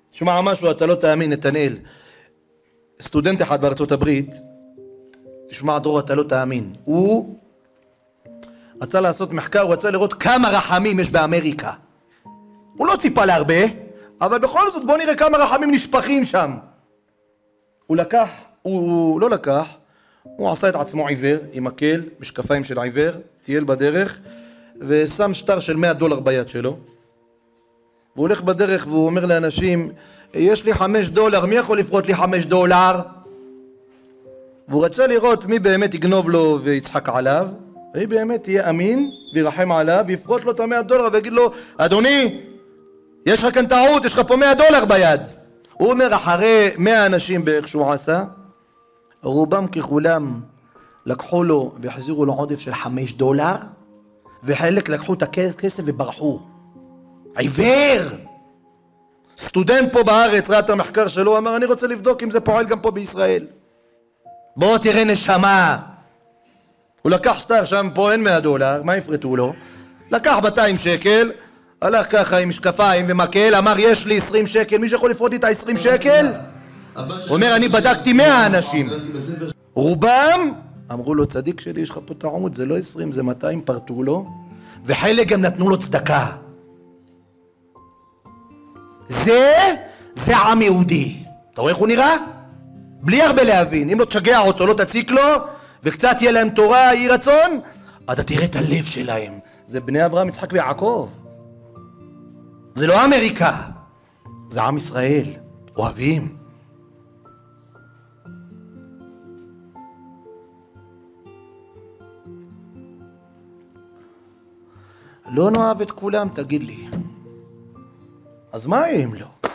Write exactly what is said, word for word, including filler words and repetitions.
שומע משהו, אתה לא תאמין, נתנאל. סטודנט אחד בארצות הברית, תשמע דרור, אתה לא תאמין. הוא רצה לעשות מחקר, הוא רצה לראות כמה רחמים יש באמריקה. הוא לא ציפה להרבה, אבל בכל זאת בוא נראה כמה רחמים נשפכים שם. הוא לקח, הוא, הוא לא לקח, הוא עשה את עצמו עיוור, עם מקל, משקפיים של עיוור, טייל בדרך, ושם שטר של מאה דולר ביד שלו. והוא הולך בדרך והוא אומר לאנשים, יש לי חמש דולר, מי יכול לפרוט לי חמש דולר? והוא רצה לראות מי באמת יגנוב לו ויצחק עליו, ומי באמת יהיה אמין וירחם עליו, ויפרוט לו את המאה דולר ויגיד לו, אדוני, יש לך כאן טעות, יש לך פה מאה דולר ביד. הוא אומר, אחרי מאה אנשים בערך שהוא עשה, רובם ככולם לקחו לו והחזירו לו עודף של חמש דולר, וחלק לקחו את הכסף וברחו. עיוור! סטודנט פה בארץ ראה את המחקר שלו, אמר אני רוצה לבדוק אם זה פועל גם פה בישראל. בוא תראה נשמה. הוא לקח שטר, שם פה אין מאה דולר, מה יפרטו לו? לקח מאתיים שקל, הלך ככה עם משקפיים ומקל, אמר יש לי עשרים שקל, מי שיכול לפרוט איתה עשרים שקל? הוא אומר אני בדקתי מאה אנשים, רובם אמרו לו צדיק שלי יש לך פה טעות, זה לא עשרים זה מאתיים, פרטו לו, וחלק גם נתנו לו צדקה. זה, זה עם יהודי. אתה רואה איך הוא נראה? בלי הרבה להבין, אם לא תשגע אותו, לא תציק לו, וקצת יהיה להם תורה, יהי רצון, אתה תראה את הלב שלהם. זה בני אברהם, יצחק ויעקב. זה לא אמריקה, זה עם ישראל, אוהבים. לא נאהב את כולם, תגיד לי. אז מה אם לא?